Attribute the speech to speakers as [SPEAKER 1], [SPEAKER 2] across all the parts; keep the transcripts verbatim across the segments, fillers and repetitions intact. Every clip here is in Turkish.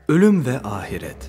[SPEAKER 1] Ölüm ve ahiret.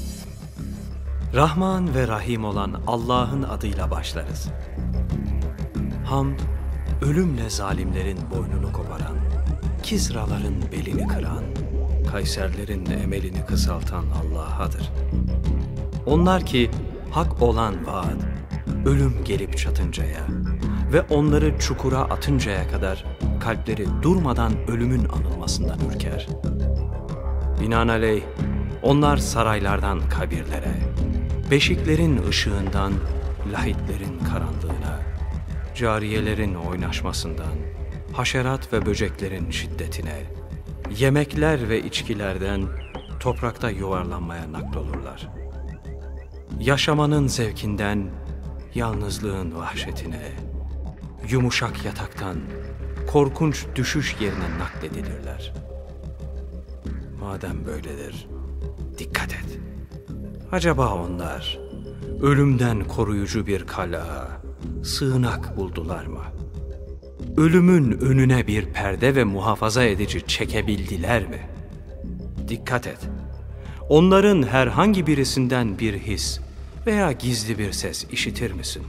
[SPEAKER 1] Rahman ve Rahim olan Allah'ın adıyla başlarız. Hamd, ölümle zalimlerin boynunu koparan, Kisraların belini kıran, Kayserlerin emelini kısaltan Allah'adır. Onlar ki hak olan vaat, ölüm gelip çatıncaya ve onları çukura atıncaya kadar kalpleri durmadan ölümün anılmasından ürker. Binaenaleyh onlar saraylardan kabirlere, beşiklerin ışığından lahitlerin karanlığına, cariyelerin oynaşmasından, haşerat ve böceklerin şiddetine, yemekler ve içkilerden toprakta yuvarlanmaya naklolurlar. Yaşamanın zevkinden yalnızlığın vahşetine, yumuşak yataktan korkunç düşüş yerine nakledilirler. Madem böyledir, dikkat et. Acaba onlar ölümden koruyucu bir kala, sığınak buldular mı? Ölümün önüne bir perde ve muhafaza edici çekebildiler mi? Dikkat et. Onların herhangi birisinden bir his veya gizli bir ses işitir misin?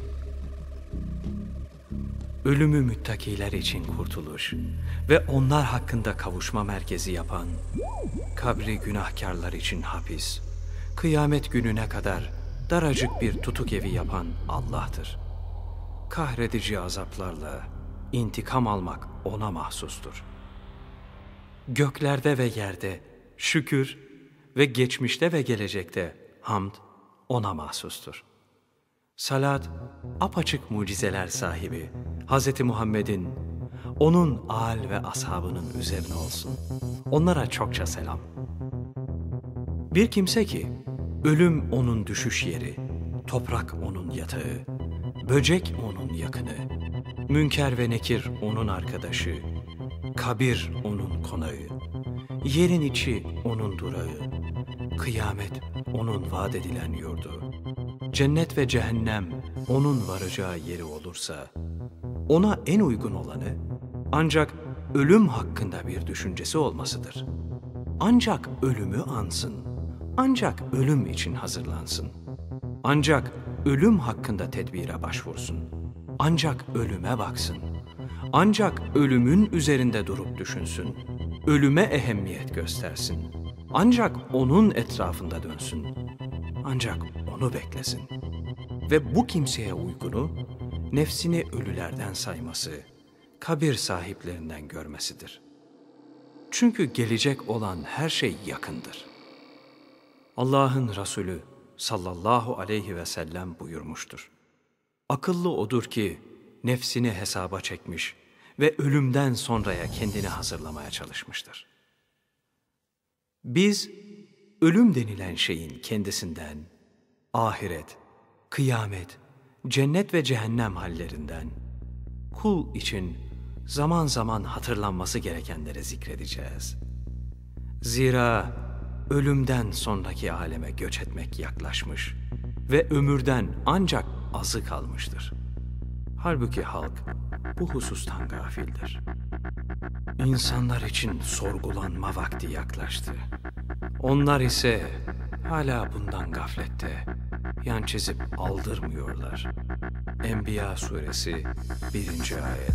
[SPEAKER 1] Ölümü müttakiler için kurtuluş ve onlar hakkında kavuşma merkezi yapan, kabri günahkarlar için hapis, kıyamet gününe kadar daracık bir tutuk evi yapan Allah'tır. Kahredici azaplarla intikam almak ona mahsustur. Göklerde ve yerde şükür ve geçmişte ve gelecekte hamd ona mahsustur. Salat, apaçık mucizeler sahibi Hz. Muhammed'in, onun âl ve ashabının üzerine olsun. Onlara çokça selam. Bir kimse ki, ölüm onun düşüş yeri, toprak onun yatağı, böcek onun yakını, münker ve nekir onun arkadaşı, kabir onun konağı, yerin içi onun durağı, kıyamet onun vaat edilen yurdu, cennet ve cehennem onun varacağı yeri olursa, ona en uygun olanı ancak ölüm hakkında bir düşüncesi olmasıdır. Ancak ölümü ansın, ancak ölüm için hazırlansın, ancak ölüm hakkında tedbire başvursun, ancak ölüme baksın, ancak ölümün üzerinde durup düşünsün, ölüme ehemmiyet göstersin, ancak onun etrafında dönsün, ancak onu beklesin. Ve bu kimseye uygunu, nefsini ölülerden sayması, kabir sahiplerinden görmesidir. Çünkü gelecek olan her şey yakındır. Allah'ın Resulü sallallahu aleyhi ve sellem buyurmuştur. Akıllı odur ki nefsini hesaba çekmiş ve ölümden sonraya kendini hazırlamaya çalışmıştır. Biz ölüm denilen şeyin kendisinden, ahiret, kıyamet, cennet ve cehennem hallerinden, kul için zaman zaman hatırlanması gerekenleri zikredeceğiz. Zira ölümden sonraki aleme göç etmek yaklaşmış ve ömürden ancak azı kalmıştır. Halbuki halk bu husustan gafildir. İnsanlar için sorgulanma vakti yaklaştı. Onlar ise hala bundan gaflette, yan çizip aldırmıyorlar. Enbiya suresi birinci ayet.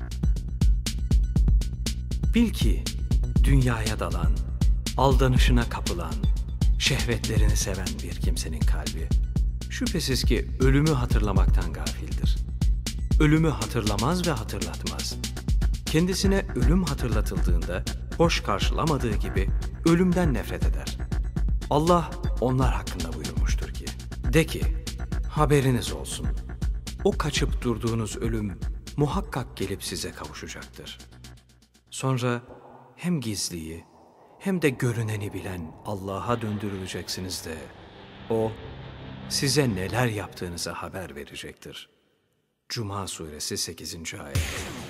[SPEAKER 1] Bil ki dünyaya dalan, aldanışına kapılan, şehvetlerini seven bir kimsenin kalbi, şüphesiz ki ölümü hatırlamaktan gafildir. Ölümü hatırlamaz ve hatırlatmaz. Kendisine ölüm hatırlatıldığında hoş karşılamadığı gibi ölümden nefret eder. Allah onlar hakkında buyurmuştur ki, de ki, haberiniz olsun, o kaçıp durduğunuz ölüm muhakkak gelip size kavuşacaktır. Sonra hem gizliyi hem de görüneni bilen Allah'a döndürüleceksiniz de, O size neler yaptığınıza haber verecektir. Cuma suresi sekizinci ayet.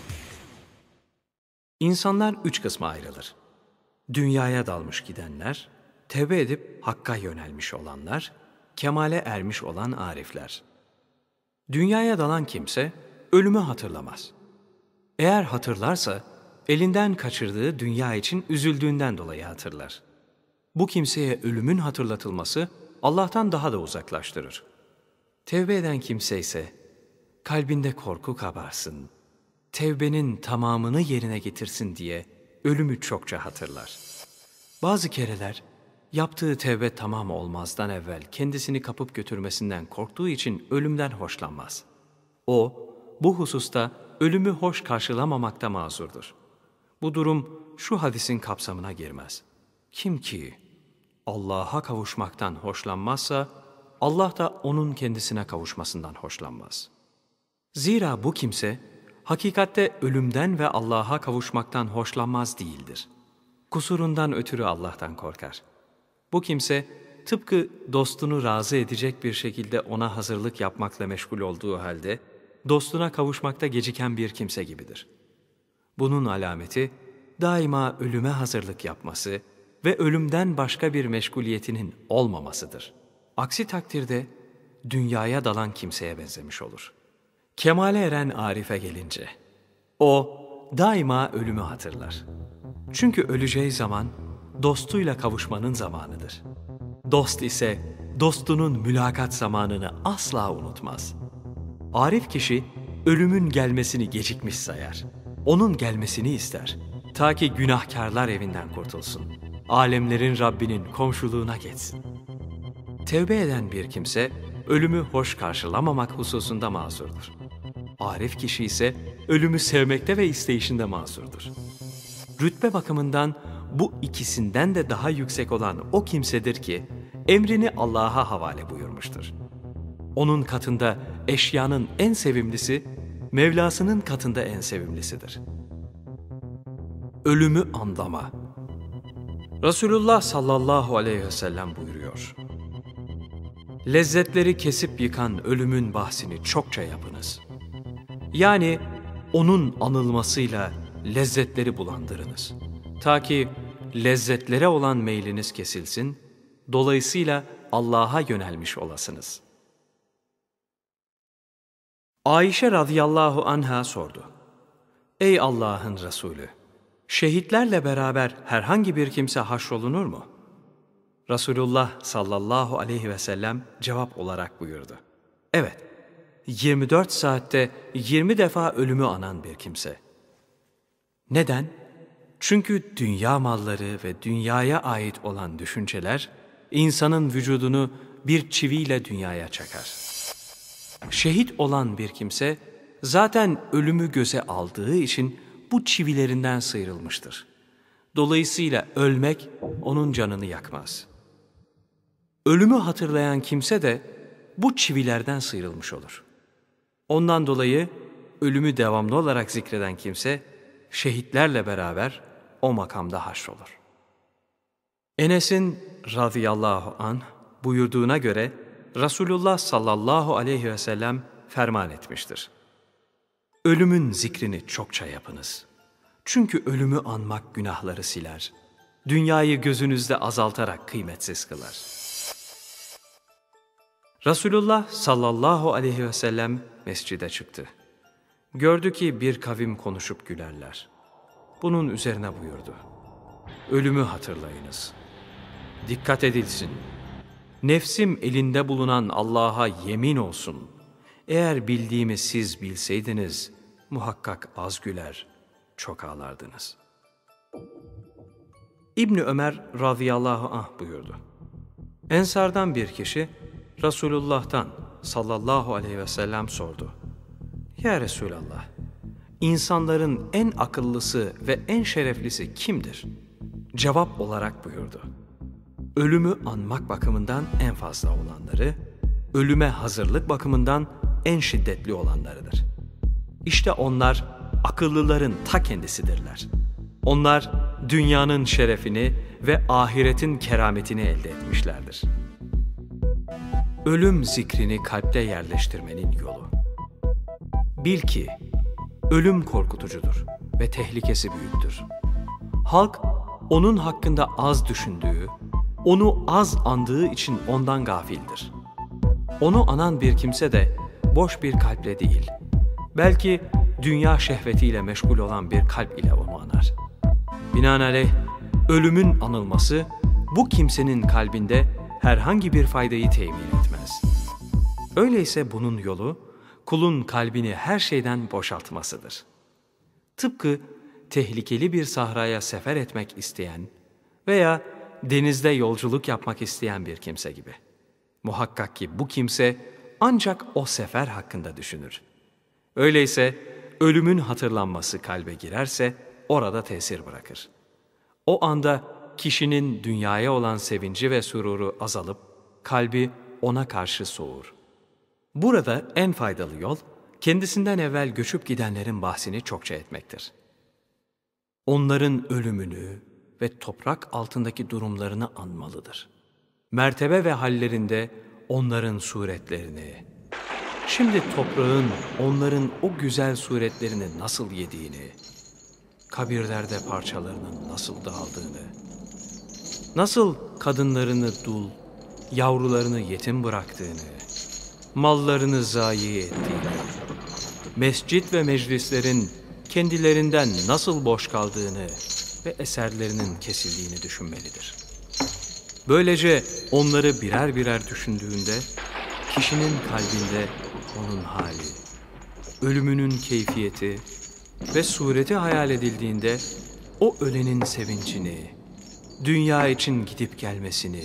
[SPEAKER 1] İnsanlar üç kısma ayrılır. Dünyaya dalmış gidenler, tevbe edip Hakk'a yönelmiş olanlar, kemale ermiş olan arifler. Dünyaya dalan kimse ölümü hatırlamaz. Eğer hatırlarsa elinden kaçırdığı dünya için üzüldüğünden dolayı hatırlar. Bu kimseye ölümün hatırlatılması Allah'tan daha da uzaklaştırır. Tevbe eden kimse ise kalbinde korku kabarsın, tevbenin tamamını yerine getirsin diye ölümü çokça hatırlar. Bazı kereler yaptığı tevbe tamam olmazdan evvel kendisini kapıp götürmesinden korktuğu için ölümden hoşlanmaz. O, bu hususta ölümü hoş karşılamamakta mazurdur. Bu durum şu hadisin kapsamına girmez. Kim ki Allah'a kavuşmaktan hoşlanmazsa, Allah da onun kendisine kavuşmasından hoşlanmaz. Zira bu kimse, hakikatte ölümden ve Allah'a kavuşmaktan hoşlanmaz değildir. Kusurundan ötürü Allah'tan korkar. Bu kimse, tıpkı dostunu razı edecek bir şekilde ona hazırlık yapmakla meşgul olduğu halde, dostuna kavuşmakta geciken bir kimse gibidir. Bunun alameti, daima ölüme hazırlık yapması ve ölümden başka bir meşguliyetinin olmamasıdır. Aksi takdirde, dünyaya dalan kimseye benzemiş olur. Kemale eren Arif'e gelince, o daima ölümü hatırlar. Çünkü öleceği zaman, dostuyla kavuşmanın zamanıdır. Dost ise, dostunun mülakat zamanını asla unutmaz. Arif kişi, ölümün gelmesini gecikmiş sayar. Onun gelmesini ister. Ta ki günahkarlar evinden kurtulsun. Alemlerin Rabbinin komşuluğuna geçsin. Tevbe eden bir kimse, ölümü hoş karşılamamak hususunda mazurdur. Arif kişi ise, ölümü sevmekte ve isteyişinde mazurdur. Rütbe bakımından bu ikisinden de daha yüksek olan o kimsedir ki, emrini Allah'a havale buyurmuştur. Onun katında eşyanın en sevimlisi, Mevlasının katında en sevimlisidir. Ölümü anlama. Resulullah sallallahu aleyhi ve sellem buyuruyor: Lezzetleri kesip yıkan ölümün bahsini çokça yapınız. Yani onun anılmasıyla lezzetleri bulandırınız. Ta ki lezzetlere olan meyliniz kesilsin, dolayısıyla Allah'a yönelmiş olasınız. Ayşe radıyallahu anha sordu: Ey Allah'ın Resulü! Şehitlerle beraber herhangi bir kimse haşrolunur mu? Resulullah sallallahu aleyhi ve sellem cevap olarak buyurdu: Evet, yirmi dört saatte yirmi defa ölümü anan bir kimse. Neden? Çünkü dünya malları ve dünyaya ait olan düşünceler, insanın vücudunu bir çiviyle dünyaya çakar. Şehit olan bir kimse, zaten ölümü göze aldığı için bu çivilerinden sıyrılmıştır. Dolayısıyla ölmek onun canını yakmaz. Ölümü hatırlayan kimse de bu çivilerden sıyrılmış olur. Ondan dolayı ölümü devamlı olarak zikreden kimse, şehitlerle beraber o makamda haşrolur. Enes'in radıyallahu anh buyurduğuna göre, Resulullah sallallahu aleyhi ve sellem ferman etmiştir: Ölümün zikrini çokça yapınız. Çünkü ölümü anmak günahları siler. Dünyayı gözünüzde azaltarak kıymetsiz kılar. Resulullah sallallahu aleyhi ve sellem mescide çıktı. Gördü ki bir kavim konuşup gülerler. Bunun üzerine buyurdu: Ölümü hatırlayınız. Dikkat edilsin. Nefsim elinde bulunan Allah'a yemin olsun. Eğer bildiğimi siz bilseydiniz, muhakkak az güler, çok ağlardınız. İbni Ömer radıyallahu anh buyurdu: Ensardan bir kişi Resulullah'tan sallallahu aleyhi ve sellem sordu: Ya Resulallah, insanların en akıllısı ve en şereflisi kimdir? Cevap olarak buyurdu: Ölümü anmak bakımından en fazla olanları, ölüme hazırlık bakımından en şiddetli olanlarıdır. İşte onlar akıllıların ta kendisidirler. Onlar dünyanın şerefini ve ahiretin kerametini elde etmişlerdir. Ölüm zikrini kalpte yerleştirmenin yolu. Bil ki, ölüm korkutucudur ve tehlikesi büyüktür. Halk, onun hakkında az düşündüğü, onu az andığı için ondan gafildir. Onu anan bir kimse de boş bir kalple değil, belki dünya şehvetiyle meşgul olan bir kalp ile onu anar. Binaenaleyh, ölümün anılması, bu kimsenin kalbinde herhangi bir faydayı temin etmez. Öyleyse bunun yolu, kulun kalbini her şeyden boşaltmasıdır. Tıpkı tehlikeli bir sahraya sefer etmek isteyen veya denizde yolculuk yapmak isteyen bir kimse gibi. Muhakkak ki bu kimse ancak o sefer hakkında düşünür. Öyleyse ölümün hatırlanması kalbe girerse orada tesir bırakır. O anda kişinin dünyaya olan sevinci ve sururu azalıp kalbi ona karşı soğur. Burada en faydalı yol kendisinden evvel göçüp gidenlerin bahsini çokça etmektir. Onların ölümünü ve toprak altındaki durumlarını anmalıdır. Mertebe ve hallerinde onların suretlerini, şimdi toprağın onların o güzel suretlerini nasıl yediğini, kabirlerde parçalarının nasıl dağıldığını, nasıl kadınlarını dul, yavrularını yetim bıraktığını, mallarını zayi ettiğini, mescit ve meclislerin kendilerinden nasıl boş kaldığını ve eserlerinin kesildiğini düşünmelidir. Böylece onları birer birer düşündüğünde, kişinin kalbinde onun hali, ölümünün keyfiyeti ve sureti hayal edildiğinde o ölenin sevincini, dünya için gidip gelmesini,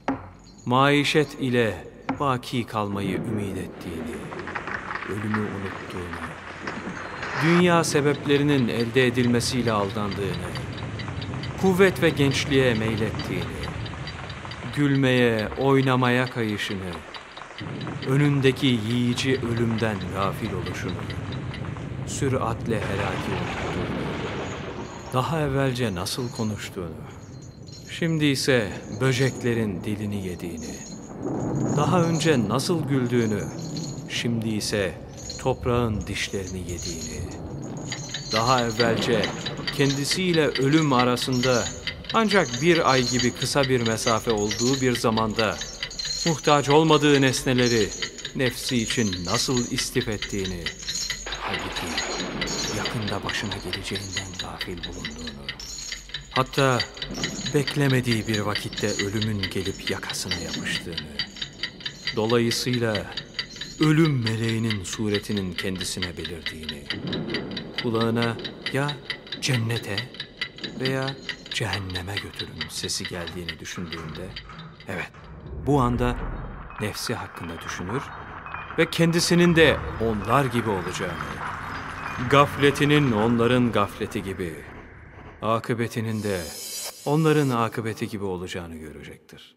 [SPEAKER 1] maişet ile baki kalmayı ümit ettiğini, ölümü unuttuğunu, dünya sebeplerinin elde edilmesiyle aldandığını, kuvvet ve gençliğe meylettiğini, gülmeye, oynamaya kayışını, önündeki yiyici ölümden gafil oluşunu, süratle helaki unuttuğunu, daha evvelce nasıl konuştuğunu, şimdi ise böceklerin dilini yediğini, daha önce nasıl güldüğünü, şimdi ise toprağın dişlerini yediğini, daha evvelce kendisiyle ölüm arasında ancak bir ay gibi kısa bir mesafe olduğu bir zamanda muhtaç olmadığı nesneleri nefsi için nasıl istif ettiğini, halbuki yakında başına geleceğinden gafil bulunduğunu, hatta beklemediği bir vakitte ölümün gelip yakasına yapıştığını, dolayısıyla ölüm meleğinin suretinin kendisine belirdiğini, kulağına ya cennete veya cehenneme götürün sesi geldiğini düşündüğünde, evet, bu anda nefsi hakkında düşünür ve kendisinin de onlar gibi olacağını, gafletinin onların gafleti gibi, akıbetinin de onların akıbeti gibi olacağını görecektir.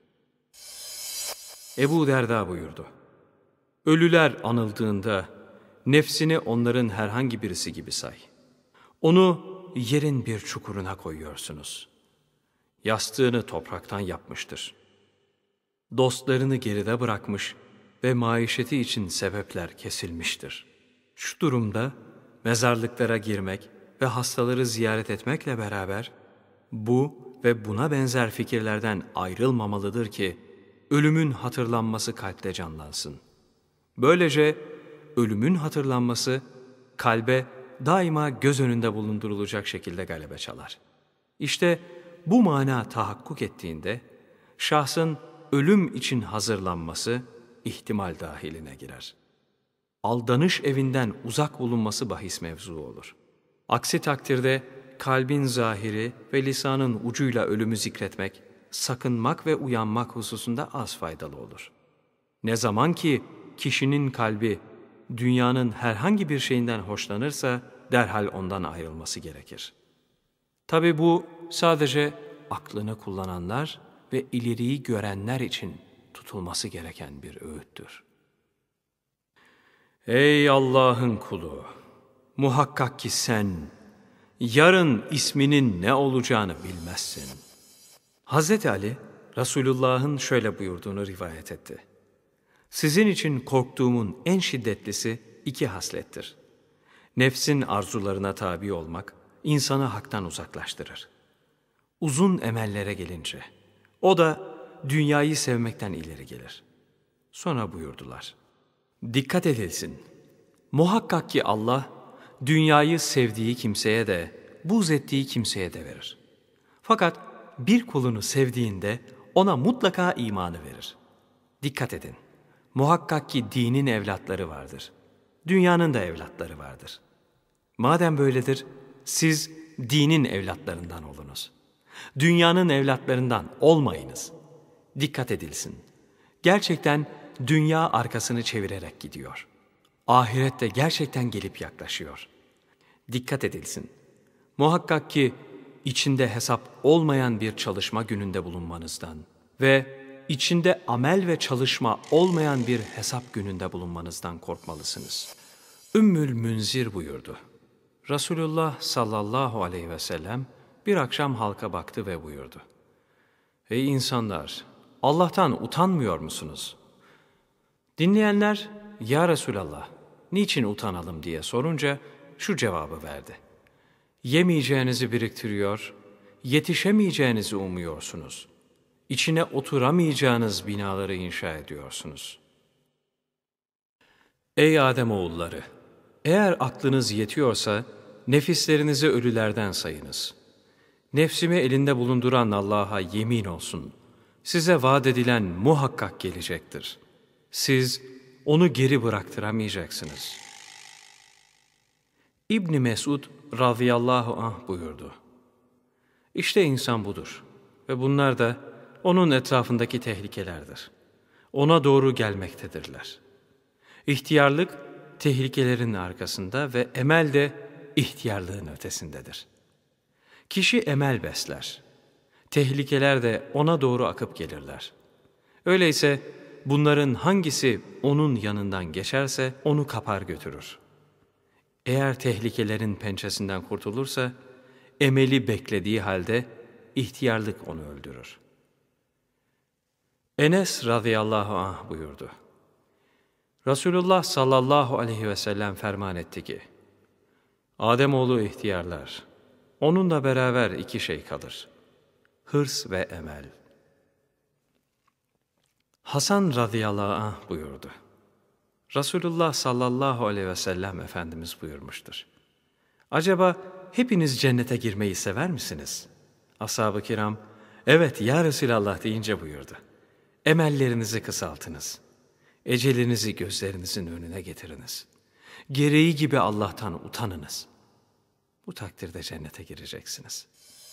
[SPEAKER 1] Ebu Derda buyurdu: ölüler anıldığında nefsini onların herhangi birisi gibi say. Onu yerin bir çukuruna koyuyorsunuz. Yastığını topraktan yapmıştır. Dostlarını geride bırakmış ve maişeti için sebepler kesilmiştir. Şu durumda mezarlıklara girmek ve hastaları ziyaret etmekle beraber bu ve buna benzer fikirlerden ayrılmamalıdır ki ölümün hatırlanması kalpte canlansın. Böylece ölümün hatırlanması kalbe daima göz önünde bulundurulacak şekilde galebe çalar. İşte bu mana tahakkuk ettiğinde şahsın ölüm için hazırlanması ihtimal dahiline girer. Aldanış evinden uzak bulunması bahis mevzu olur. Aksi takdirde kalbin zahiri ve lisanın ucuyla ölümü zikretmek, sakınmak ve uyanmak hususunda az faydalı olur. Ne zaman ki kişinin kalbi dünyanın herhangi bir şeyinden hoşlanırsa derhal ondan ayrılması gerekir. Tabi bu sadece aklını kullananlar ve ileriyi görenler için tutulması gereken bir öğüttür. Ey Allah'ın kulu! Muhakkak ki sen yarın isminin ne olacağını bilmezsin. Hazreti Ali, Resulullah'ın şöyle buyurduğunu rivayet etti: sizin için korktuğumun en şiddetlisi iki haslettir. Nefsin arzularına tabi olmak, insanı haktan uzaklaştırır. Uzun emellere gelince, o da dünyayı sevmekten ileri gelir. Sonra buyurdular: dikkat edilsin, muhakkak ki Allah, dünyayı sevdiği kimseye de, buğz ettiği kimseye de verir. Fakat bir kulunu sevdiğinde ona mutlaka imanı verir. Dikkat edin, muhakkak ki dinin evlatları vardır. Dünyanın da evlatları vardır. Madem böyledir, siz dinin evlatlarından olunuz. Dünyanın evlatlarından olmayınız. Dikkat edilsin. Gerçekten dünya arkasını çevirerek gidiyor. Ahiret de gerçekten gelip yaklaşıyor. Dikkat edilsin. Muhakkak ki içinde hesap olmayan bir çalışma gününde bulunmanızdan ve içinde amel ve çalışma olmayan bir hesap gününde bulunmanızdan korkmalısınız. Ümmül Münzir buyurdu. Resulullah sallallahu aleyhi ve sellem bir akşam halka baktı ve buyurdu. Ey insanlar! Allah'tan utanmıyor musunuz? Dinleyenler, ya Resulallah, niçin utanalım diye sorunca şu cevabı verdi. Yemeyeceğinizi biriktiriyor, yetişemeyeceğinizi umuyorsunuz. İçine oturamayacağınız binaları inşa ediyorsunuz. Ey Ademoğulları! Eğer aklınız yetiyorsa nefislerinizi ölülerden sayınız. Nefsimi elinde bulunduran Allah'a yemin olsun. Size vaat edilen muhakkak gelecektir. Siz onu geri bıraktıramayacaksınız. İbn Mesud radıyallahu anh buyurdu. İşte insan budur ve bunlar da onun etrafındaki tehlikelerdir. Ona doğru gelmektedirler. İhtiyarlık tehlikelerin arkasında ve emel de ihtiyarlığın ötesindedir. Kişi emel besler. Tehlikeler de ona doğru akıp gelirler. Öyleyse bunların hangisi onun yanından geçerse onu kapar götürür. Eğer tehlikelerin pençesinden kurtulursa, emeli beklediği halde ihtiyarlık onu öldürür. Enes radıyallahu anh buyurdu. Resulullah sallallahu aleyhi ve sellem ferman etti ki, Ademoğlu ihtiyarlar, onunla beraber iki şey kalır, hırs ve emel. Hasan radıyallahu anh buyurdu. Resulullah sallallahu aleyhi ve sellem Efendimiz buyurmuştur. Acaba hepiniz cennete girmeyi sever misiniz? Ashab-ı kiram, evet ya Resulallah deyince buyurdu. Emellerinizi kısaltınız. Ecelinizi gözlerinizin önüne getiriniz. Gereği gibi Allah'tan utanınız. Bu takdirde cennete gireceksiniz.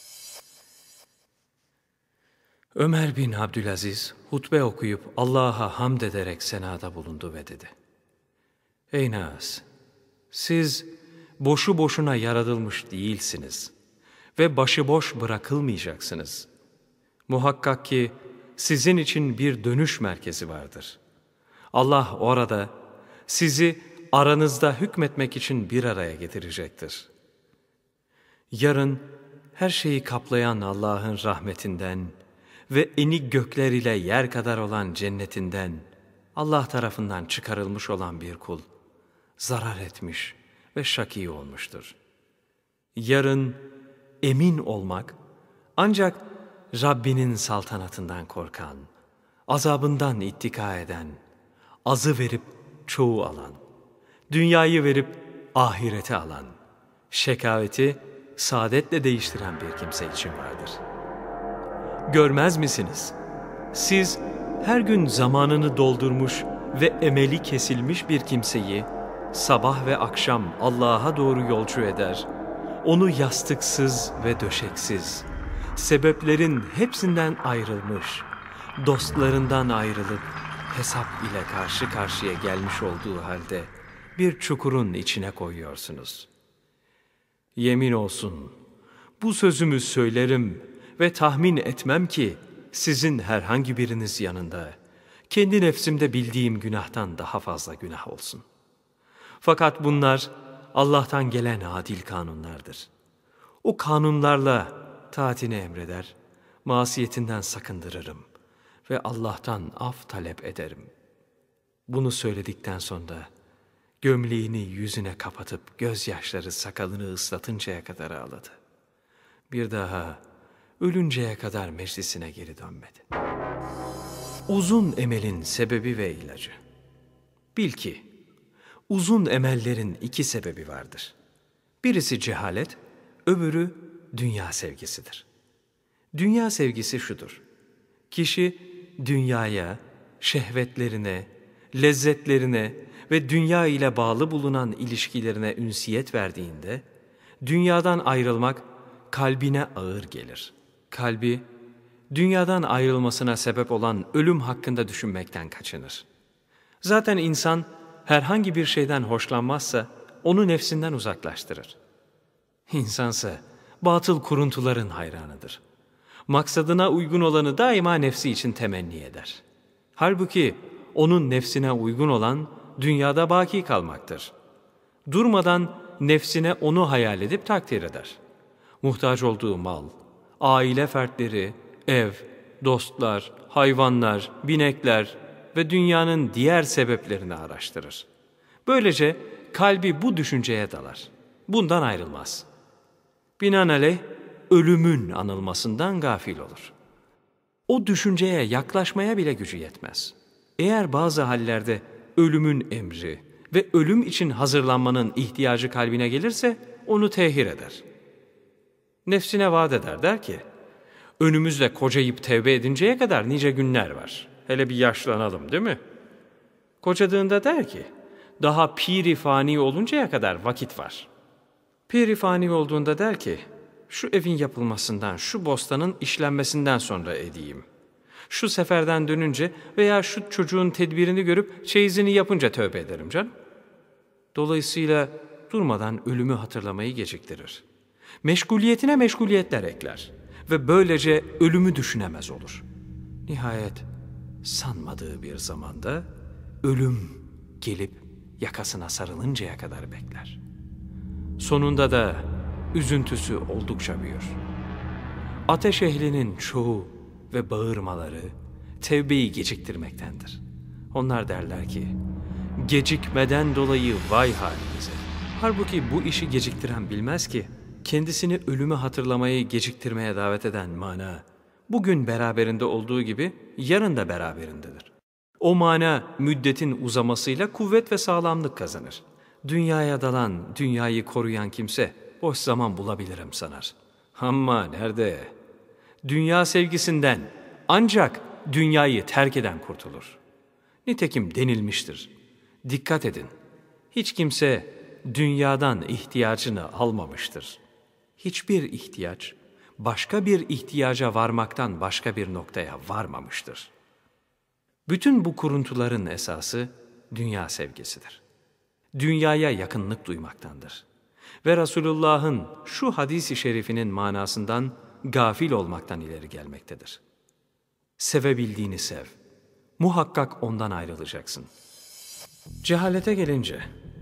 [SPEAKER 1] Ömer bin Abdülaziz hutbe okuyup Allah'a hamd ederek senada bulundu ve dedi. Ey nas! Siz boşu boşuna yaratılmış değilsiniz ve başıboş bırakılmayacaksınız. Muhakkak ki sizin için bir dönüş merkezi vardır. Allah orada sizi aranızda hükmetmek için bir araya getirecektir. Yarın her şeyi kaplayan Allah'ın rahmetinden ve eni gökler ile yer kadar olan cennetinden Allah tarafından çıkarılmış olan bir kul zarar etmiş ve şakî olmuştur. Yarın emin olmak ancak Rabbinin saltanatından korkan, azabından ittika eden, azı verip çoğu alan, dünyayı verip ahirete alan, şekaveti saadetle değiştiren bir kimse için vardır. Görmez misiniz? Siz her gün zamanını doldurmuş ve emeli kesilmiş bir kimseyi sabah ve akşam Allah'a doğru yolcu eder, onu yastıksız ve döşeksiz, sebeplerin hepsinden ayrılmış, dostlarından ayrılıp hesap ile karşı karşıya gelmiş olduğu halde bir çukurun içine koyuyorsunuz. Yemin olsun, bu sözümü söylerim ve tahmin etmem ki sizin herhangi biriniz yanında kendi nefsimde bildiğim günahtan daha fazla günah olsun. Fakat bunlar Allah'tan gelen adil kanunlardır. O kanunlarla taatini emreder, masiyetinden sakındırırım ve Allah'tan af talep ederim. Bunu söyledikten sonra gömleğini yüzüne kapatıp gözyaşları sakalını ıslatıncaya kadar ağladı. Bir daha ölünceye kadar meclisine geri dönmedi. Uzun emelin sebebi ve ilacı. Bil ki, uzun emellerin iki sebebi vardır. Birisi cehalet, öbürü dünya sevgisidir. Dünya sevgisi şudur: kişi dünyaya, şehvetlerine, lezzetlerine ve dünya ile bağlı bulunan ilişkilerine ünsiyet verdiğinde, dünyadan ayrılmak kalbine ağır gelir. Kalbi, dünyadan ayrılmasına sebep olan ölüm hakkında düşünmekten kaçınır. Zaten insan herhangi bir şeyden hoşlanmazsa onu nefsinden uzaklaştırır. İnsansa batıl kuruntuların hayranıdır. Maksadına uygun olanı daima nefsi için temenni eder. Halbuki onun nefsine uygun olan dünyada baki kalmaktır. Durmadan nefsine onu hayal edip takdir eder. Muhtaç olduğu mal, aile fertleri, ev, dostlar, hayvanlar, binekler ve dünyanın diğer sebeplerini araştırır. Böylece kalbi bu düşünceye dalar. Bundan ayrılmaz. Binaenaleyh ölümün anılmasından gafil olur. O düşünceye yaklaşmaya bile gücü yetmez. Eğer bazı hallerde ölümün emri ve ölüm için hazırlanmanın ihtiyacı kalbine gelirse onu tehir eder. Nefsine vaat eder, der ki, önümüzde kocayıp tevbe edinceye kadar nice günler var. Hele bir yaşlanalım, değil mi? Kocadığında der ki, daha piri fani oluncaya kadar vakit var. Piri fani olduğunda der ki, şu evin yapılmasından, şu bostanın işlenmesinden sonra edeyim. Şu seferden dönünce veya şu çocuğun tedbirini görüp çeyizini yapınca tövbe ederim canım. Dolayısıyla durmadan ölümü hatırlamayı geciktirir. Meşguliyetine meşguliyetler ekler ve böylece ölümü düşünemez olur. Nihayet sanmadığı bir zamanda ölüm gelip yakasına sarılıncaya kadar bekler. Sonunda da üzüntüsü oldukça büyür. Ateş ehlinin çoğu ve bağırmaları tevbeyi geciktirmektendir. Onlar derler ki, gecikmeden dolayı vay halimize. Halbuki bu işi geciktiren bilmez ki, kendisini ölümü hatırlamayı geciktirmeye davet eden mana, bugün beraberinde olduğu gibi yarın da beraberindedir. O mana müddetin uzamasıyla kuvvet ve sağlamlık kazanır. Dünyaya dalan, dünyayı koruyan kimse boş zaman bulabilirim sanar. Ama nerede? Dünya sevgisinden ancak dünyayı terk eden kurtulur. Nitekim denilmiştir. Dikkat edin, hiç kimse dünyadan ihtiyacını almamıştır. Hiçbir ihtiyaç, başka bir ihtiyaca varmaktan başka bir noktaya varmamıştır. Bütün bu kuruntuların esası dünya sevgisidir. Dünyaya yakınlık duymaktandır. Ve Resulullah'ın şu hadis-i şerifinin manasından gafil olmaktan ileri gelmektedir. Sevebildiğini sev. Muhakkak ondan ayrılacaksın. Cehalete gelince,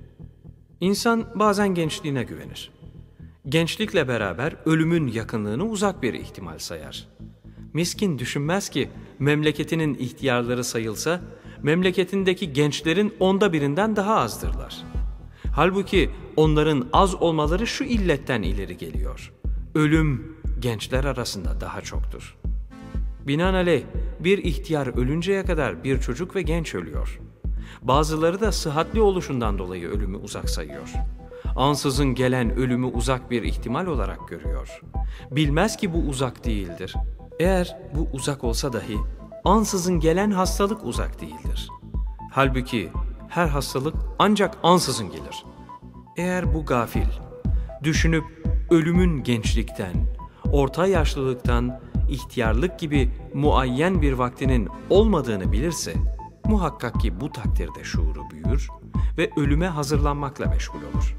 [SPEAKER 1] insan bazen gençliğine güvenir. Gençlikle beraber ölümün yakınlığını uzak bir ihtimal sayar. Miskin düşünmez ki memleketinin ihtiyarları sayılsa, memleketindeki gençlerin onda birinden daha azdırlar. Halbuki onların az olmaları şu illetten ileri geliyor. Ölüm gençler arasında daha çoktur. Binaenaleyh bir ihtiyar ölünceye kadar bir çocuk ve genç ölüyor. Bazıları da sıhhatli oluşundan dolayı ölümü uzak sayıyor. Ansızın gelen ölümü uzak bir ihtimal olarak görüyor. Bilmez ki bu uzak değildir. Eğer bu uzak olsa dahi ansızın gelen hastalık uzak değildir. Halbuki her hastalık ancak ansızın gelir. Eğer bu gafil, düşünüp ölümün gençlikten, orta yaşlılıktan, ihtiyarlık gibi muayyen bir vaktinin olmadığını bilirse, muhakkak ki bu takdirde şuuru büyür ve ölüme hazırlanmakla meşgul olur.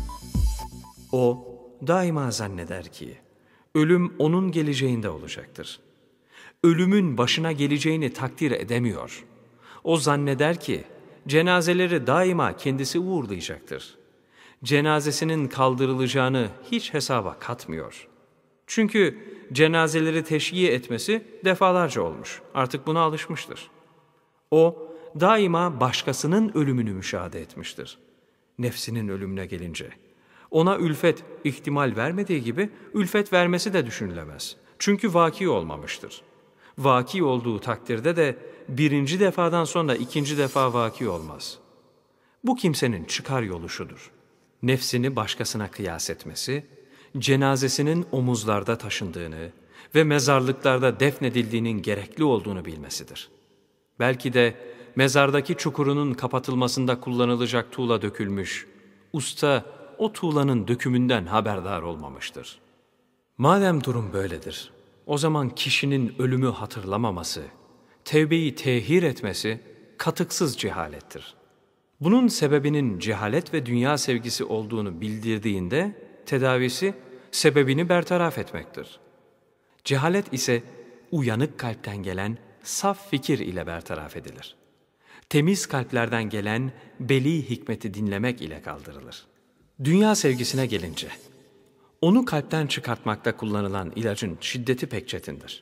[SPEAKER 1] O daima zanneder ki, ölüm onun geleceğinde olacaktır. Ölümün başına geleceğini takdir edemiyor. O zanneder ki, cenazeleri daima kendisi uğurlayacaktır. Cenazesinin kaldırılacağını hiç hesaba katmıyor. Çünkü cenazeleri teşyiye etmesi defalarca olmuş. Artık buna alışmıştır. O daima başkasının ölümünü müşahede etmiştir. Nefsinin ölümüne gelince, ona ülfet ihtimal vermediği gibi ülfet vermesi de düşünülemez. Çünkü vaki olmamıştır. Vaki olduğu takdirde de birinci defadan sonra ikinci defa vaki olmaz. Bu kimsenin çıkar yolu şudur: nefsini başkasına kıyas etmesi, cenazesinin omuzlarda taşındığını ve mezarlıklarda defnedildiğinin gerekli olduğunu bilmesidir. Belki de mezardaki çukurunun kapatılmasında kullanılacak tuğla dökülmüş, usta o tuğlanın dökümünden haberdar olmamıştır. Madem durum böyledir, o zaman kişinin ölümü hatırlamaması, tevbeyi tehir etmesi katıksız cehalettir. Bunun sebebinin cehalet ve dünya sevgisi olduğunu bildirdiğinde tedavisi sebebini bertaraf etmektir. Cehalet ise uyanık kalpten gelen saf fikir ile bertaraf edilir. Temiz kalplerden gelen beli hikmeti dinlemek ile kaldırılır. Dünya sevgisine gelince, onu kalpten çıkartmakta kullanılan ilacın şiddeti pek çetindir.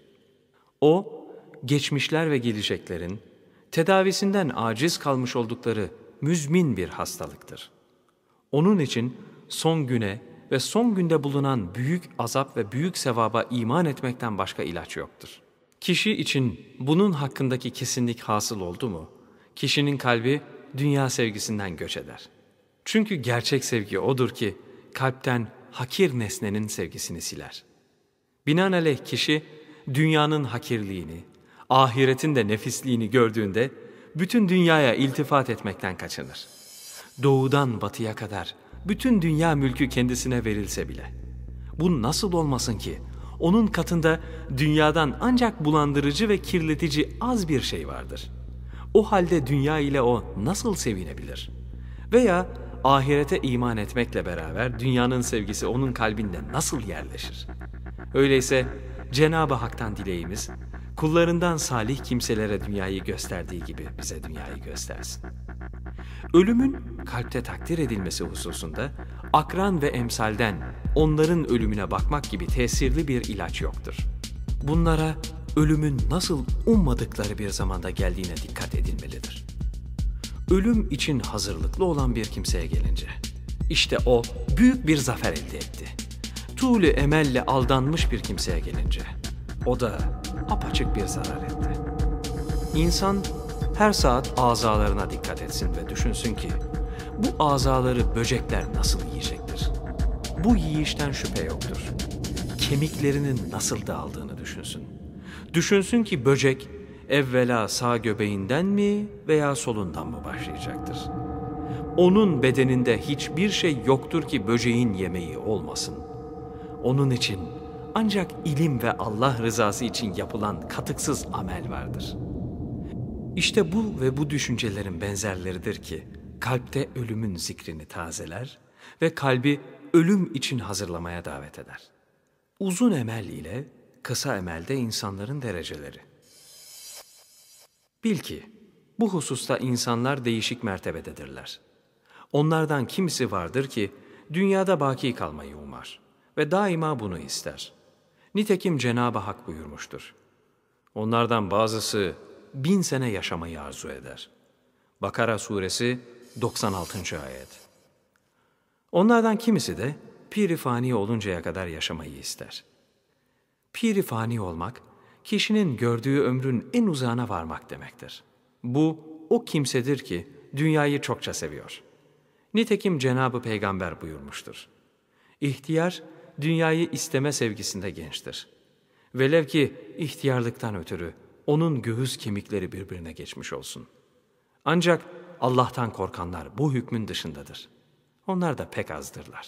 [SPEAKER 1] O, geçmişler ve geleceklerin tedavisinden aciz kalmış oldukları müzmin bir hastalıktır. Onun için son güne ve son günde bulunan büyük azap ve büyük sevaba iman etmekten başka ilaç yoktur. Kişi için bunun hakkındaki kesinlik hasıl oldu mu, kişinin kalbi dünya sevgisinden göç eder. Çünkü gerçek sevgi odur ki kalpten hakir nesnenin sevgisini siler. Binaenaleyh kişi dünyanın hakirliğini, ahiretin de nefisliğini gördüğünde bütün dünyaya iltifat etmekten kaçınır. Doğudan batıya kadar bütün dünya mülkü kendisine verilse bile. Bu nasıl olmasın ki? Onun katında dünyadan ancak bulandırıcı ve kirletici az bir şey vardır. O halde dünya ile o nasıl sevinebilir? Veya ahirete iman etmekle beraber dünyanın sevgisi onun kalbinde nasıl yerleşir? Öyleyse Cenab-ı Hak'tan dileğimiz, kullarından salih kimselere dünyayı gösterdiği gibi bize dünyayı göstersin. Ölümün kalpte takdir edilmesi hususunda akran ve emsalden onların ölümüne bakmak gibi tesirli bir ilaç yoktur. Bunlara ölümün nasıl ummadıkları bir zamanda geldiğine dikkat edilmelidir. Ölüm için hazırlıklı olan bir kimseye gelince, işte o büyük bir zafer elde etti. Tuğlu emelle aldanmış bir kimseye gelince, o da apaçık bir zarar etti. İnsan her saat azalarına dikkat etsin ve düşünsün ki, bu azaları böcekler nasıl yiyecektir? Bu yiyişten şüphe yoktur. Kemiklerinin nasıl dağıldığını düşünsün. Düşünsün ki böcek, evvela sağ göbeğinden mi veya solundan mı başlayacaktır? Onun bedeninde hiçbir şey yoktur ki böceğin yemeği olmasın. Onun için ancak ilim ve Allah rızası için yapılan katıksız amel vardır. İşte bu ve bu düşüncelerin benzerleridir ki kalpte ölümün zikrini tazeler ve kalbi ölüm için hazırlamaya davet eder. Uzun emel ile kısa emelde insanların dereceleri. Bil ki bu hususta insanlar değişik mertebededirler. Onlardan kimisi vardır ki dünyada baki kalmayı umar ve daima bunu ister. Nitekim Cenab-ı Hak buyurmuştur. Onlardan bazısı bin sene yaşamayı arzu eder. Bakara suresi doksan altıncı ayet. Onlardan kimisi de pir-i fani oluncaya kadar yaşamayı ister. Pir-i fani olmak, kişinin gördüğü ömrün en uzağına varmak demektir. Bu, o kimsedir ki dünyayı çokça seviyor. Nitekim Cenab-ı Peygamber buyurmuştur. İhtiyar, dünyayı isteme sevgisinde gençtir. Velev ki ihtiyarlıktan ötürü onun göğüs kemikleri birbirine geçmiş olsun. Ancak Allah'tan korkanlar bu hükmün dışındadır. Onlar da pek azdırlar.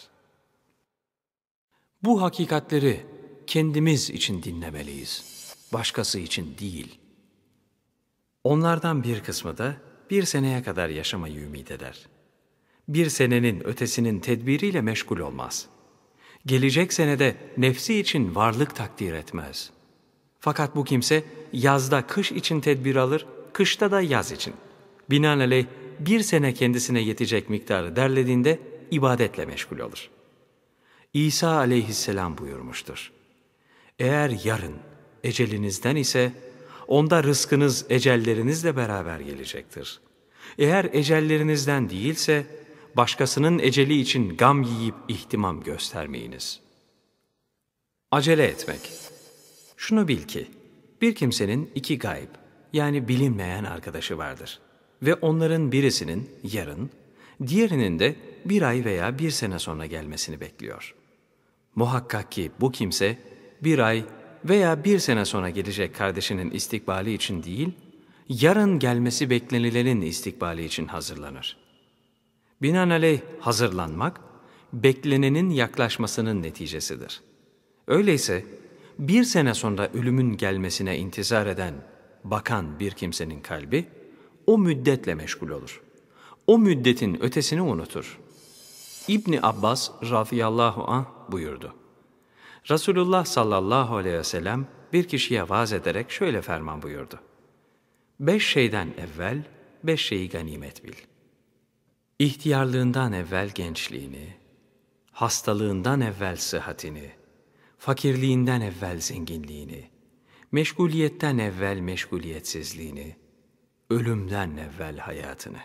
[SPEAKER 1] Bu hakikatleri kendimiz için dinlemeliyiz, başkası için değil. Onlardan bir kısmı da bir seneye kadar yaşamayı ümit eder. Bir senenin ötesinin tedbiriyle meşgul olmaz. Gelecek senede nefsi için varlık takdir etmez. Fakat bu kimse yazda kış için tedbir alır, kışta da yaz için. Binaenaleyh bir sene kendisine yetecek miktarı derlediğinde ibadetle meşgul olur. İsa aleyhisselam buyurmuştur. Eğer yarın ecelinizden ise onda rızkınız ecellerinizle beraber gelecektir. Eğer ecellerinizden değilse başkasının eceli için gam yiyip ihtimam göstermeyiniz. Acele etmek. Şunu bil ki bir kimsenin iki gayb yani bilinmeyen arkadaşı vardır ve onların birisinin yarın, diğerinin de bir ay veya bir sene sonra gelmesini bekliyor. Muhakkak ki bu kimse bir ay veya bir sene sonra gelecek kardeşinin istikbali için değil, yarın gelmesi beklenilenin istikbali için hazırlanır. Binaenaleyh hazırlanmak, beklenenin yaklaşmasının neticesidir. Öyleyse bir sene sonra ölümün gelmesine intizar eden, bakan bir kimsenin kalbi o müddetle meşgul olur. O müddetin ötesini unutur. İbni Abbas radıyallahu anh buyurdu. Resulullah sallallahu aleyhi ve sellem bir kişiye vaaz ederek şöyle ferman buyurdu. Beş şeyden evvel beş şeyi ganimet bil. İhtiyarlığından evvel gençliğini, hastalığından evvel sıhhatini, fakirliğinden evvel zenginliğini, meşguliyetten evvel meşguliyetsizliğini, ölümden evvel hayatını.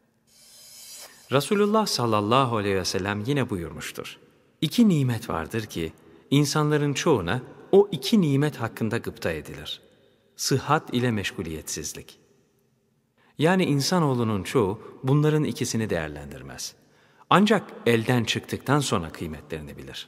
[SPEAKER 1] Resulullah sallallahu aleyhi ve sellem yine buyurmuştur. İki nimet vardır ki insanların çoğuna o iki nimet hakkında gıpta edilir. Sıhhat ile meşguliyetsizlik. Yani insanoğlunun çoğu bunların ikisini değerlendirmez. Ancak elden çıktıktan sonra kıymetlerini bilir.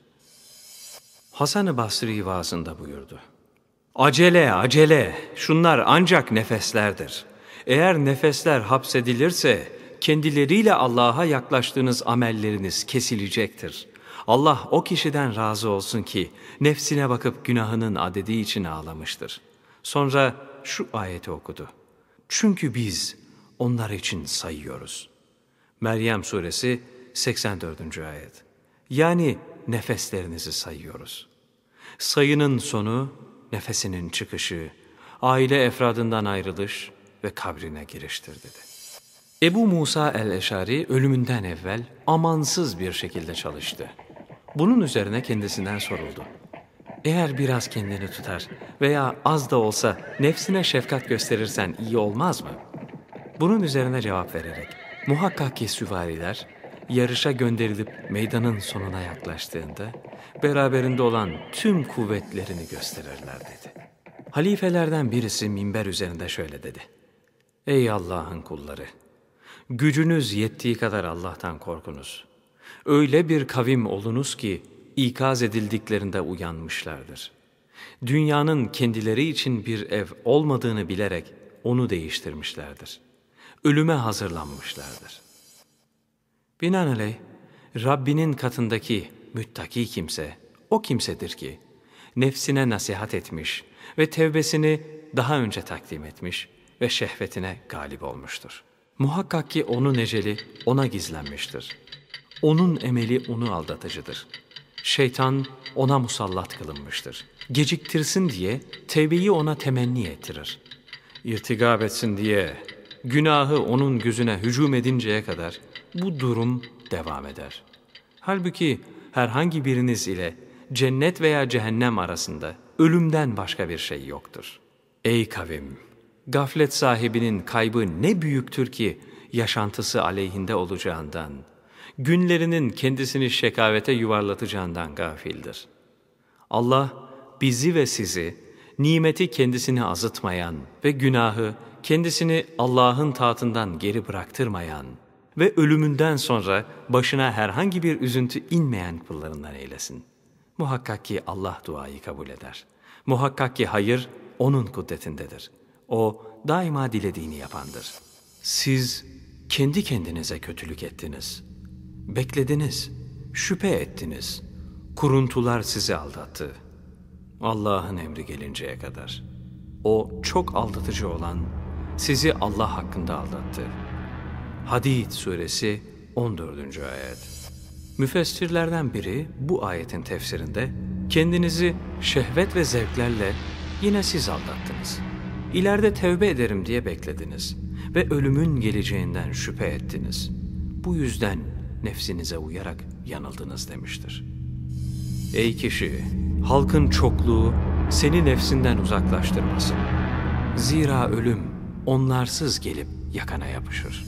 [SPEAKER 1] Hasan-ı Basri vaazında buyurdu. Acele, acele, şunlar ancak nefeslerdir. Eğer nefesler hapsedilirse kendileriyle Allah'a yaklaştığınız amelleriniz kesilecektir. Allah o kişiden razı olsun ki nefsine bakıp günahının adedi için ağlamıştır. Sonra şu ayeti okudu. Çünkü biz onlar için sayıyoruz. Meryem suresi seksen dördüncü ayet. Yani nefeslerinizi sayıyoruz. Sayının sonu, nefesinin çıkışı, aile efradından ayrılış ve kabrine giriştir dedi. Ebu Musa el-Eşari ölümünden evvel amansız bir şekilde çalıştı. Bunun üzerine kendisinden soruldu. Eğer biraz kendini tutar veya az da olsa nefsine şefkat gösterirsen iyi olmaz mı? Bunun üzerine cevap vererek, muhakkak ki süvariler yarışa gönderilip meydanın sonuna yaklaştığında beraberinde olan tüm kuvvetlerini gösterirler dedi. Halifelerden birisi minber üzerinde şöyle dedi. Ey Allah'ın kulları! Gücünüz yettiği kadar Allah'tan korkunuz. Öyle bir kavim olunuz ki ikaz edildiklerinde uyanmışlardır. Dünyanın kendileri için bir ev olmadığını bilerek onu değiştirmişlerdir. Ölüme hazırlanmışlardır. Binaenaleyh Rabbinin katındaki müttaki kimse o kimsedir ki nefsine nasihat etmiş ve tevbesini daha önce takdim etmiş ve şehvetine galip olmuştur. Muhakkak ki onun eceli ona gizlenmiştir. Onun emeli onu aldatıcıdır. Şeytan ona musallat kılınmıştır. Geciktirsin diye tevbeyi ona temenni ettirir. İrtigap etsin diye günahı onun gözüne hücum edinceye kadar bu durum devam eder. Halbuki herhangi biriniz ile cennet veya cehennem arasında ölümden başka bir şey yoktur. Ey kavim! Gaflet sahibinin kaybı ne büyüktür ki yaşantısı aleyhinde olacağından, günlerinin kendisini şekavete yuvarlatacağından gafildir. Allah bizi ve sizi nimeti kendisini azıtmayan ve günahı kendisini Allah'ın taatından geri bıraktırmayan ve ölümünden sonra başına herhangi bir üzüntü inmeyen kullarından eylesin. Muhakkak ki Allah duayı kabul eder. Muhakkak ki hayır onun kudretindedir. O daima dilediğini yapandır. Siz kendi kendinize kötülük ettiniz. Beklediniz, şüphe ettiniz. Kuruntular sizi aldattı. Allah'ın emri gelinceye kadar. O çok aldatıcı olan sizi Allah hakkında aldattı. Hadid suresi on dördüncü ayet. Müfessirlerden biri bu ayetin tefsirinde kendinizi şehvet ve zevklerle yine siz aldattınız. İleride tevbe ederim diye beklediniz ve ölümün geleceğinden şüphe ettiniz. Bu yüzden nefsinize uyarak yanıldınız demiştir. Ey kişi! Halkın çokluğu seni nefsinden uzaklaştırmasın. Zira ölüm onlarsız gelip yakana yapışır.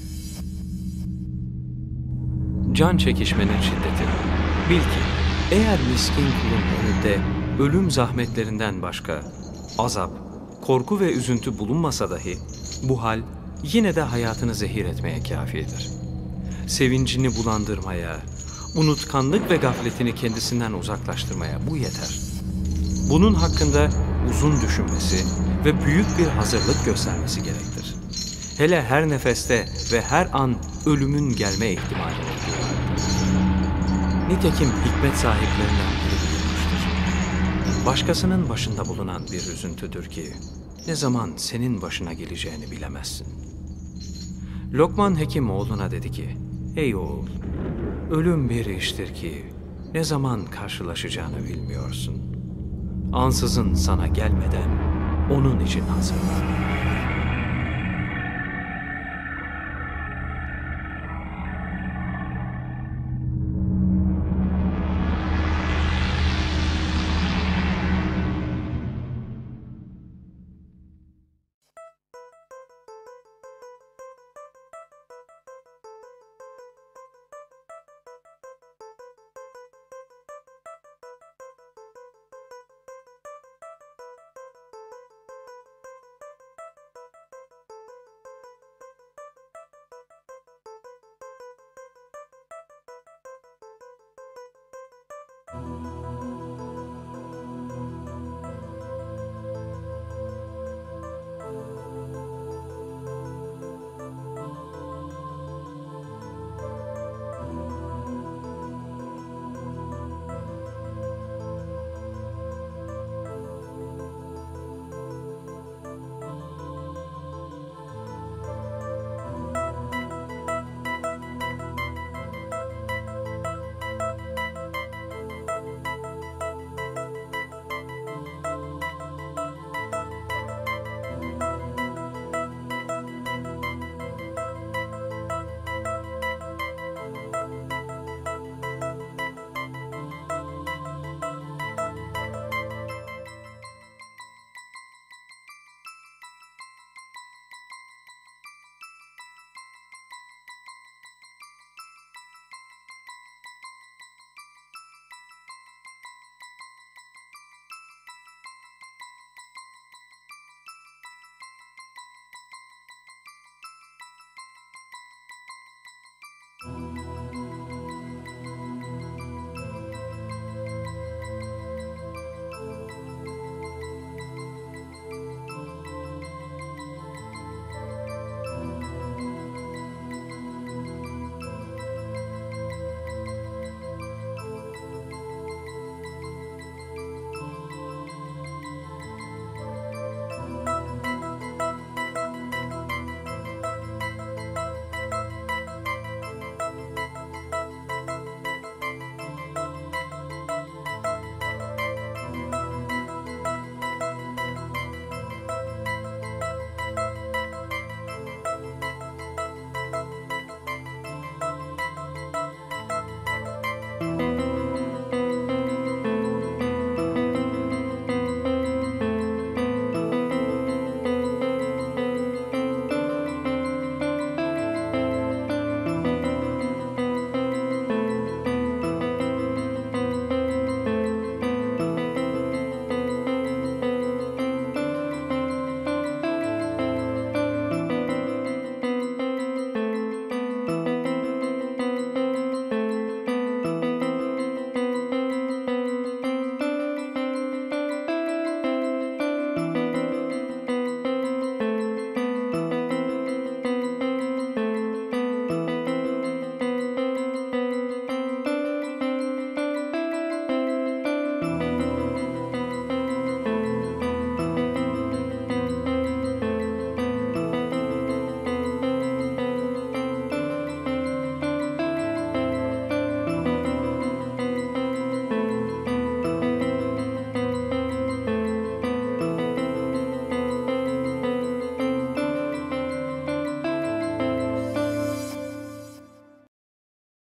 [SPEAKER 1] Can çekişmenin şiddeti. Bil ki eğer miskin kulun önünde ölüm zahmetlerinden başka azap, korku ve üzüntü bulunmasa dahi bu hal yine de hayatını zehir etmeye kâfidir. Sevincini bulandırmaya, unutkanlık ve gafletini kendisinden uzaklaştırmaya bu yeter. Bunun hakkında uzun düşünmesi ve büyük bir hazırlık göstermesi gerektir. Hele her nefeste ve her an ölümün gelme ihtimali olduğu halde. Nitekim hikmet sahiplerinden biri buyurmuştur. Başkasının başında bulunan bir üzüntüdür ki, ne zaman senin başına geleceğini bilemezsin. Lokman Hekim oğluna dedi ki, ey oğul, ölüm bir iştir ki, ne zaman karşılaşacağını bilmiyorsun. Ansızın sana gelmeden, onun için hazırlan.